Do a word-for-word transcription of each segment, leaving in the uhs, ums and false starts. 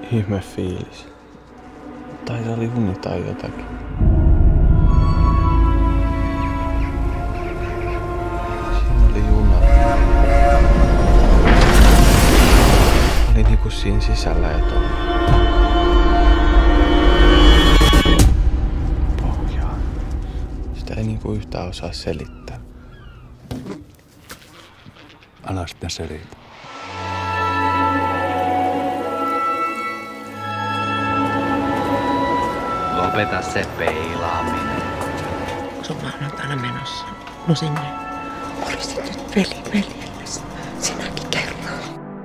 Ihme fiilis. Tai se oli uni tai jotakin. Siinä oli juna. Oli niinku siinä sisällä ja tuolla. Pohjaa. Sitä ei niinku yhtään osaa selittää. Anna sitten selitä. Lopeta se peilaaminen. Se on maanantaina menossa. No sinne. Olisit nyt veli veljellesi. Sinäkin kerran.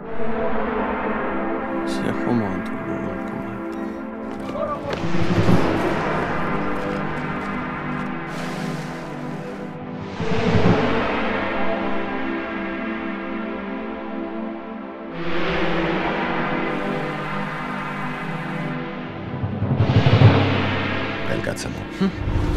Se homo on tullut ulkomailta. Pelkäät sä mua? Hm?